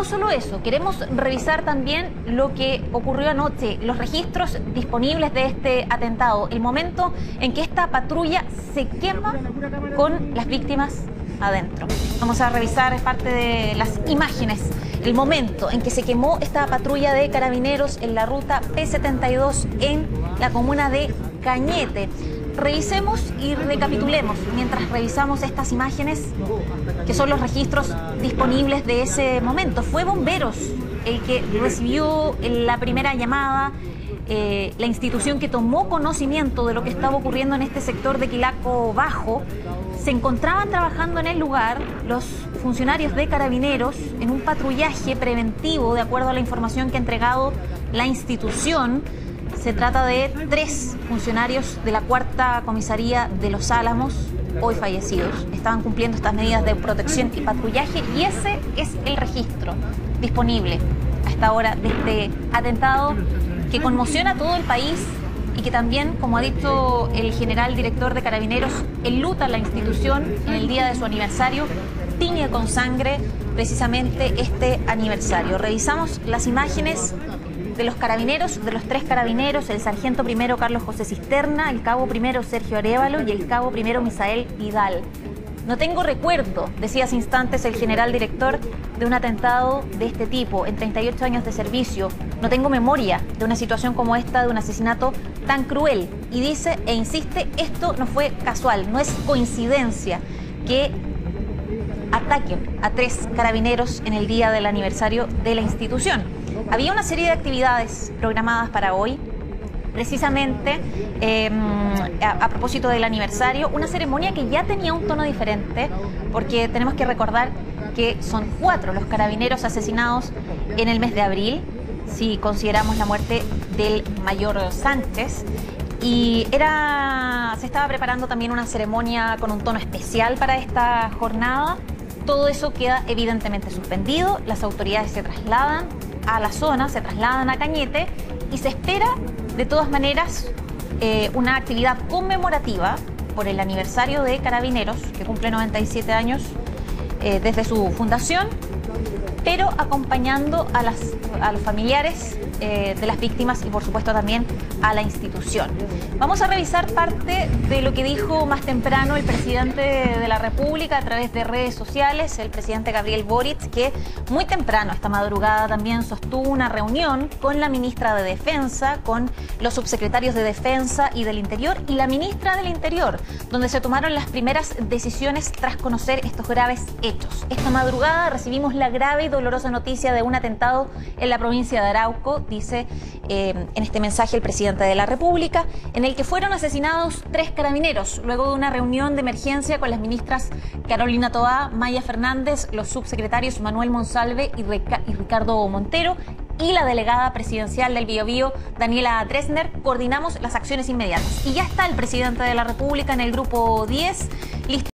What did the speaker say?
no solo eso, queremos revisar también lo que ocurrió anoche, los registros disponibles de este atentado, el momento en que esta patrulla se quema con las víctimas adentro. Vamos a revisar parte de las imágenes, el momento en que se quemó esta patrulla de carabineros en la ruta P72 en la comuna de Cañete. Revisemos y recapitulemos mientras revisamos estas imágenes, que son los registros disponibles de ese momento. Fue Bomberos el que recibió la primera llamada, la institución que tomó conocimiento de lo que estaba ocurriendo en este sector de Quilaco Bajo. Se encontraban trabajando en el lugar los funcionarios de Carabineros en un patrullaje preventivo, de acuerdo a la información que ha entregado la institución. Se trata de 3 funcionarios de la 4ª comisaría de Los Álamos, hoy fallecidos. Estaban cumpliendo estas medidas de protección y patrullaje, y ese es el registro disponible a esta hora de este atentado que conmociona a todo el país y que también, como ha dicho el general director de Carabineros, enluta la institución en el día de su aniversario, tiñe con sangre precisamente este aniversario. Revisamos las imágenes de los carabineros, de los 3 carabineros, el sargento primero Carlos José Cisterna, el cabo primero Sergio Arévalo y el cabo primero Misael Vidal. No tengo recuerdo, decía hace instantes el general director, de un atentado de este tipo en 38 años de servicio. No tengo memoria de una situación como esta, de un asesinato tan cruel. Y dice e insiste, esto no fue casual, no es coincidencia que ataquen a 3 carabineros en el día del aniversario de la institución. Había una serie de actividades programadas para hoy, precisamente a propósito del aniversario, una ceremonia que ya tenía un tono diferente, porque tenemos que recordar que son 4 los carabineros asesinados en el mes de abril, si consideramos la muerte del mayor Sánchez, y se estaba preparando también una ceremonia con un tono especial para esta jornada. Todo eso queda evidentemente suspendido, las autoridades se trasladan a la zona, se trasladan a Cañete, y se espera de todas maneras una actividad conmemorativa por el aniversario de Carabineros, que cumple 97 años desde su fundación, pero acompañando a los familiares de las víctimas y por supuesto también a la institución. Vamos a revisar parte de lo que dijo más temprano el presidente de la República a través de redes sociales, el presidente Gabriel Boric, que muy temprano, esta madrugada, también sostuvo una reunión con la ministra de Defensa, con los subsecretarios de Defensa y del Interior y la ministra del Interior, donde se tomaron las primeras decisiones tras conocer estos graves hechos. Esta madrugada recibimos la grave y dolorosa noticia de un atentado en la provincia de Arauco, dice en este mensaje el presidente de la República, en el que fueron asesinados 3 carabineros, luego de una reunión de emergencia con las ministras Carolina Toá, Maya Fernández, los subsecretarios Manuel Monsalve y Ricardo Montero, y la delegada presidencial del Biobío, Daniela Dresner. Coordinamos las acciones inmediatas. Y ya está el presidente de la República en el grupo 10, listo